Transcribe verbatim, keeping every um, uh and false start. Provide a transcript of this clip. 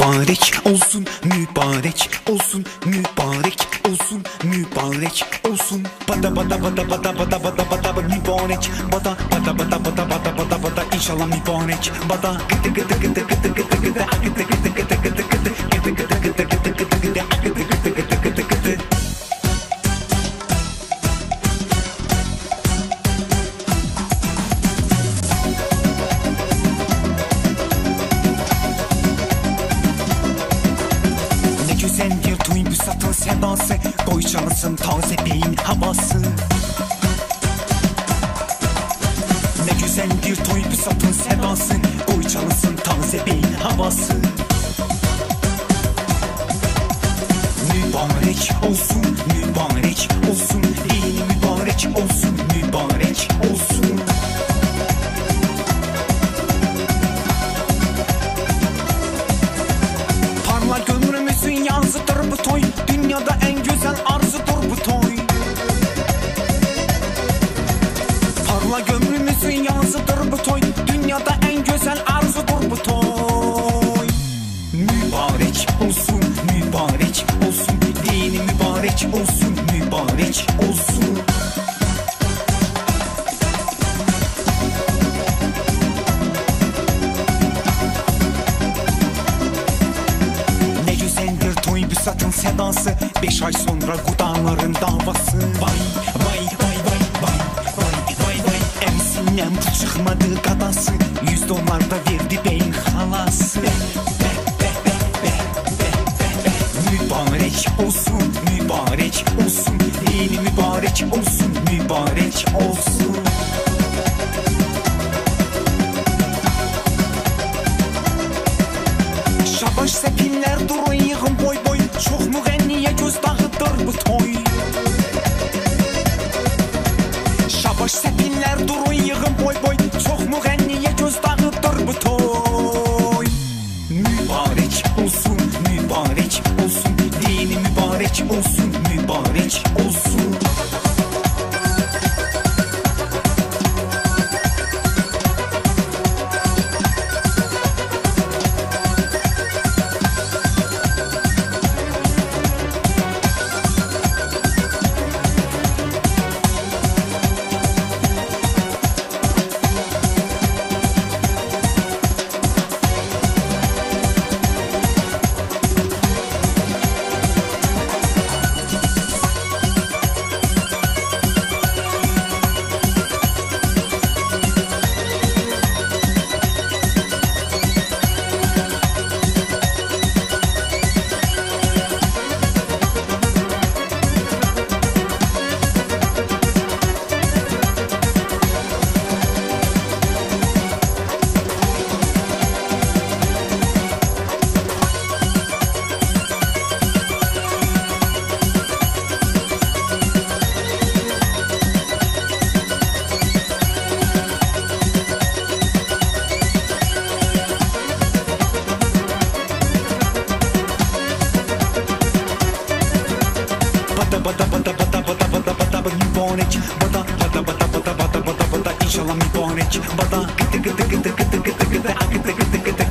mübarek olsun, mübarek olsun, mübarek olsun, mübarek olsun. Bada bada bada bada bada bada bada mübarek, bada bada bada bada bada bada bada inşallah mübarek, bada gıdı gıdı gıdı gıdı gıdı gıdı gıdı gıdı gıdı gıdı gıdı gıdı gıdı gıdı gıdı gıdı gıdı gıdı. Güzel bir toy bu satın sedası, koy çalsın taze beyin havası. Ne güzel bir toy bu satın sedası, koy çalsın taze beyin havası. Mübarek olsun, mübarek olsun, din mübarek olsun, mübarek olsun. Parla gönlümüzün yazıdır bu toy, dünyada en güzel arzudur bu toy. Parla gönlümüzün yazıdır bu toy, dünyada en güzel arzudur bu toy. Mübarek olsun, mübarek olsun, dini mübarek olsun, mübarek olsun. Satın sedası, beş ay sonra kudanların davası. Vay vay vay vay vay vay vay vay. Emsinem bu çıkmadı kadası, yüz dolar da verdi beyin halası. Be, be, be, be, be, be, be. Mübarek olsun, mübarek olsun, dini mübarek olsun, mübarek olsun. Şabaş sepinler durun yığın boy boy, çok müğenniye göz dağıdır bu toy. Şabaş sepinler durun yığın boy boy, çok müğenniye göz dağıdır bu toy. Mübarek olsun, mübarek olsun, dini mübarek olsun, mübarek olsun. Bada bada bada bada bada bada bada mübarek, bada bada bada bada bada bada bada inşallah mübarek, bada gıdı gıdı gıdı gıdı gıdı gıdı gıdı gıdı gıdı.